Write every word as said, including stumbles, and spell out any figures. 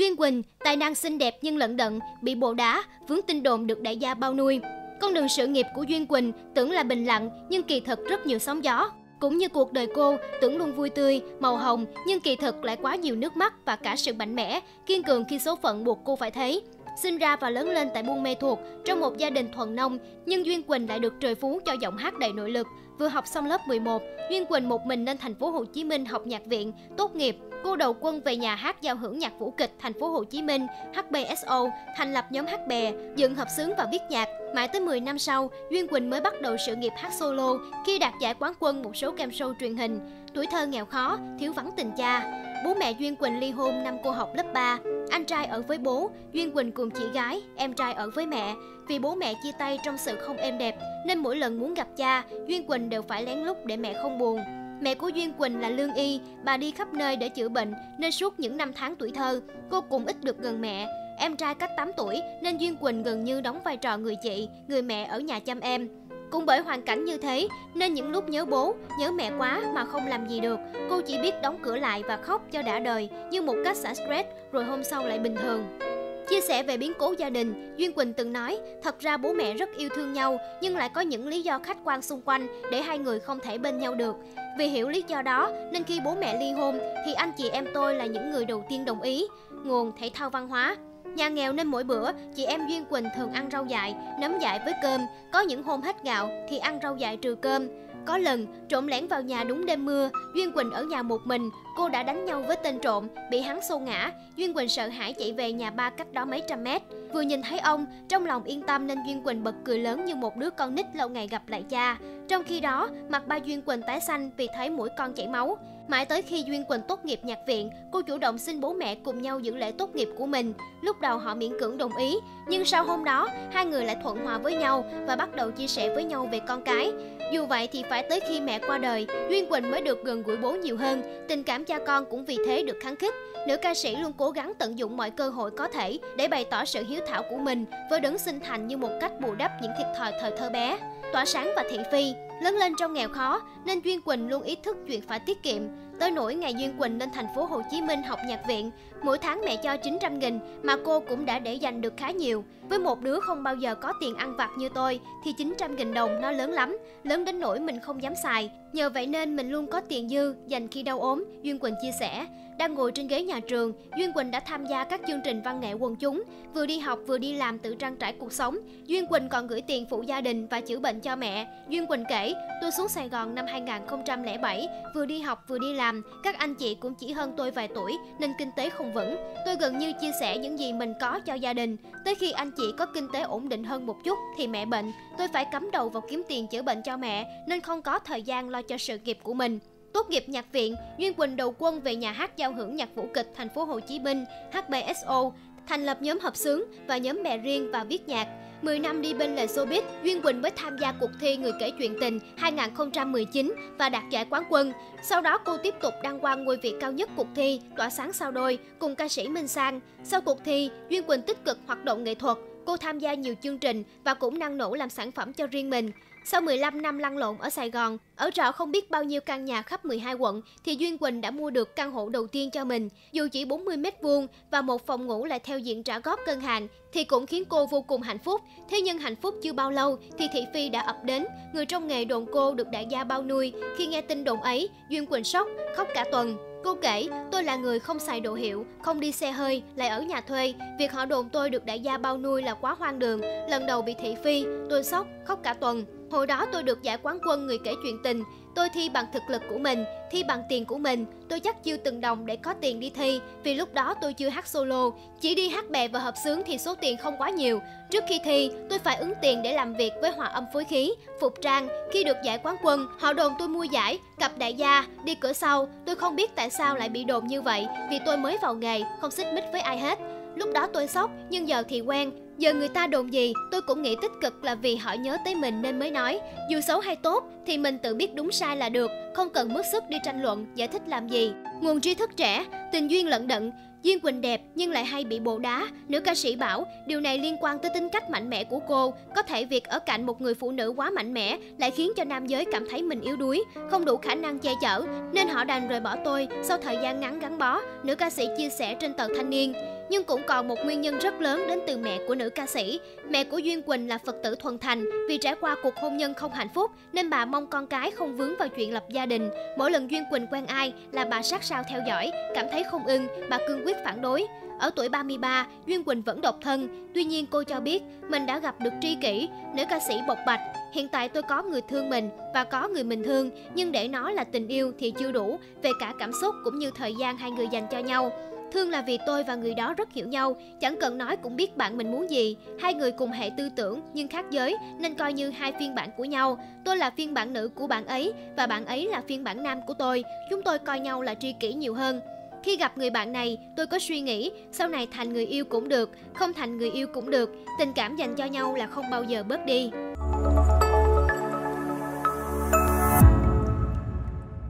Duyên Quỳnh, tài năng xinh đẹp nhưng lận đận, bị bồ đá, vướng tin đồn được đại gia bao nuôi. Con đường sự nghiệp của Duyên Quỳnh tưởng là bình lặng nhưng kỳ thực rất nhiều sóng gió. Cũng như cuộc đời cô, tưởng luôn vui tươi, màu hồng nhưng kỳ thực lại quá nhiều nước mắt và cả sự mạnh mẽ, kiên cường khi số phận buộc cô phải thấy. Sinh ra và lớn lên tại Buôn Mê Thuột, trong một gia đình thuần nông, nhưng Duyên Quỳnh lại được trời phú cho giọng hát đầy nội lực. Vừa học xong lớp mười một, Duyên Quỳnh một mình lên thành phố Hồ Chí Minh học nhạc viện, tốt nghiệp, cô đầu quân về nhà hát giao hưởng nhạc vũ kịch thành phố Hồ Chí Minh, hát bê ét o, thành lập nhóm hát bè, dựng hợp xướng và viết nhạc. Mãi tới mười năm sau, Duyên Quỳnh mới bắt đầu sự nghiệp hát solo khi đạt giải quán quân một số game show truyền hình. Tuổi thơ nghèo khó, thiếu vắng tình cha. Bố mẹ Duyên Quỳnh ly hôn năm cô học lớp ba. Anh trai ở với bố, Duyên Quỳnh cùng chị gái, em trai ở với mẹ. Vì bố mẹ chia tay trong sự không êm đẹp, nên mỗi lần muốn gặp cha, Duyên Quỳnh đều phải lén lút để mẹ không buồn. Mẹ của Duyên Quỳnh là lương y, bà đi khắp nơi để chữa bệnh, nên suốt những năm tháng tuổi thơ, cô cũng ít được gần mẹ. Em trai cách tám tuổi, nên Duyên Quỳnh gần như đóng vai trò người chị, người mẹ ở nhà chăm em. Cũng bởi hoàn cảnh như thế, nên những lúc nhớ bố, nhớ mẹ quá mà không làm gì được, cô chỉ biết đóng cửa lại và khóc cho đã đời, như một cách xả stress, rồi hôm sau lại bình thường. Chia sẻ về biến cố gia đình, Duyên Quỳnh từng nói, thật ra bố mẹ rất yêu thương nhau, nhưng lại có những lý do khách quan xung quanh để hai người không thể bên nhau được. Vì hiểu lý do đó, nên khi bố mẹ ly hôn, thì anh chị em tôi là những người đầu tiên đồng ý. Nguồn Thể thao Văn hóa. Nhà nghèo nên mỗi bữa, chị em Duyên Quỳnh thường ăn rau dại, nấm dại với cơm. Có những hôm hết gạo thì ăn rau dại trừ cơm. Có lần, trộm lẻn vào nhà đúng đêm mưa, Duyên Quỳnh ở nhà một mình, cô đã đánh nhau với tên trộm, bị hắn xô ngã. Duyên Quỳnh sợ hãi chạy về nhà ba cách đó mấy trăm mét. Vừa nhìn thấy ông, trong lòng yên tâm nên Duyên Quỳnh bật cười lớn như một đứa con nít lâu ngày gặp lại cha. Trong khi đó, mặt ba Duyên Quỳnh tái xanh vì thấy mũi con chảy máu. Mãi tới khi Duyên Quỳnh tốt nghiệp nhạc viện, cô chủ động xin bố mẹ cùng nhau giữ lễ tốt nghiệp của mình. Lúc đầu họ miễn cưỡng đồng ý, nhưng sau hôm đó, hai người lại thuận hòa với nhau và bắt đầu chia sẻ với nhau về con cái. Dù vậy thì phải tới khi mẹ qua đời, Duyên Quỳnh mới được gần gũi bố nhiều hơn. Tình cảm cha con cũng vì thế được khăng khít. Nữ ca sĩ luôn cố gắng tận dụng mọi cơ hội có thể để bày tỏ sự hiếu thảo của mình với đấng sinh thành như một cách bù đắp những thiệt thòi thời thơ bé. Tỏa sáng và thị phi. Lớn lên trong nghèo khó nên Duyên Quỳnh luôn ý thức chuyện phải tiết kiệm. Tới nỗi ngày Duyên Quỳnh lên thành phố Hồ Chí Minh học nhạc viện, mỗi tháng mẹ cho chín trăm nghìn mà cô cũng đã để dành được khá nhiều. Với một đứa không bao giờ có tiền ăn vặt như tôi thì chín trăm nghìn đồng nó lớn lắm, lớn đến nỗi mình không dám xài. Nhờ vậy nên mình luôn có tiền dư dành khi đau ốm, Duyên Quỳnh chia sẻ. Đang ngồi trên ghế nhà trường, Duyên Quỳnh đã tham gia các chương trình văn nghệ quần chúng, vừa đi học vừa đi làm tự trang trải cuộc sống. Duyên Quỳnh còn gửi tiền phụ gia đình và chữa bệnh cho mẹ. Duyên Quỳnh kể, tôi xuống Sài Gòn năm hai nghìn không trăm lẻ bảy, vừa đi học vừa đi làm, các anh chị cũng chỉ hơn tôi vài tuổi nên kinh tế không vững. Tôi gần như chia sẻ những gì mình có cho gia đình. Tới khi anh chị có kinh tế ổn định hơn một chút thì mẹ bệnh, tôi phải cắm đầu vào kiếm tiền chữa bệnh cho mẹ nên không có thời gian lo cho sự nghiệp của mình. Tốt nghiệp nhạc viện, Duyên Quỳnh đầu quân về nhà hát giao hưởng nhạc vũ kịch thành phố Hồ Chí Minh, hát bê ét o, thành lập nhóm hợp xướng và nhóm bè riêng và viết nhạc. mười năm đi bên lề showbiz, Duyên Quỳnh mới tham gia cuộc thi Người kể chuyện tình hai nghìn không trăm mười chín và đạt giải quán quân. Sau đó cô tiếp tục đăng quang ngôi vị cao nhất cuộc thi, tỏa sáng sao đôi cùng ca sĩ Minh Sang. Sau cuộc thi, Duyên Quỳnh tích cực hoạt động nghệ thuật. Cô tham gia nhiều chương trình và cũng năng nổ làm sản phẩm cho riêng mình. Sau mười lăm năm lăn lộn ở Sài Gòn, ở trọ không biết bao nhiêu căn nhà khắp mười hai quận, thì Duyên Quỳnh đã mua được căn hộ đầu tiên cho mình. Dù chỉ bốn mươi mét vuông và một phòng ngủ lại theo diện trả góp ngân hàng, thì cũng khiến cô vô cùng hạnh phúc. Thế nhưng hạnh phúc chưa bao lâu thì thị phi đã ập đến. Người trong nghề đồn cô được đại gia bao nuôi. Khi nghe tin đồn ấy, Duyên Quỳnh sốc, khóc cả tuần. Cô kể, tôi là người không xài đồ hiệu, không đi xe hơi, lại ở nhà thuê. Việc họ đồn tôi được đại gia bao nuôi là quá hoang đường. Lần đầu bị thị phi, tôi sốc, khóc cả tuần. Hồi đó tôi được giải quán quân Người kể chuyện tình. Tôi thi bằng thực lực của mình, thi bằng tiền của mình. Tôi chắc chiêu từng đồng để có tiền đi thi. Vì lúc đó tôi chưa hát solo, chỉ đi hát bè và hợp xướng thì số tiền không quá nhiều. Trước khi thi, tôi phải ứng tiền để làm việc với hòa âm phối khí, phục trang. Khi được giải quán quân, họ đồn tôi mua giải, cặp đại gia, đi cửa sau. Tôi không biết tại sao lại bị đồn như vậy, vì tôi mới vào nghề, không xích mích với ai hết. Lúc đó tôi sốc, nhưng giờ thì quen. Giờ người ta đồn gì, tôi cũng nghĩ tích cực là vì họ nhớ tới mình nên mới nói. Dù xấu hay tốt, thì mình tự biết đúng sai là được, không cần mất sức đi tranh luận, giải thích làm gì. Nguồn tri thức trẻ, tình duyên lận đận. Duyên Quỳnh đẹp nhưng lại hay bị bồ đá. Nữ ca sĩ bảo điều này liên quan tới tính cách mạnh mẽ của cô. Có thể việc ở cạnh một người phụ nữ quá mạnh mẽ lại khiến cho nam giới cảm thấy mình yếu đuối, không đủ khả năng che chở, nên họ đành rời bỏ tôi sau thời gian ngắn gắn bó. Nữ ca sĩ chia sẻ trên tờ Thanh Niên. Nhưng cũng còn một nguyên nhân rất lớn đến từ mẹ của nữ ca sĩ. Mẹ của Duyên Quỳnh là Phật tử thuần thành, vì trải qua cuộc hôn nhân không hạnh phúc nên bà mong con cái không vướng vào chuyện lập gia đình. Mỗi lần Duyên Quỳnh quen ai là bà sát sao theo dõi, cảm thấy không ưng, bà cương quyết phản đối. Ở tuổi ba mươi ba, Duyên Quỳnh vẫn độc thân, tuy nhiên cô cho biết mình đã gặp được tri kỷ. Nữ ca sĩ bộc bạch, hiện tại tôi có người thương mình và có người mình thương, nhưng để nói là tình yêu thì chưa đủ, về cả cảm xúc cũng như thời gian hai người dành cho nhau. Thương là vì tôi và người đó rất hiểu nhau, chẳng cần nói cũng biết bạn mình muốn gì. Hai người cùng hệ tư tưởng nhưng khác giới nên coi như hai phiên bản của nhau. Tôi là phiên bản nữ của bạn ấy và bạn ấy là phiên bản nam của tôi. Chúng tôi coi nhau là tri kỷ nhiều hơn. Khi gặp người bạn này, tôi có suy nghĩ sau này thành người yêu cũng được, không thành người yêu cũng được. Tình cảm dành cho nhau là không bao giờ bớt đi.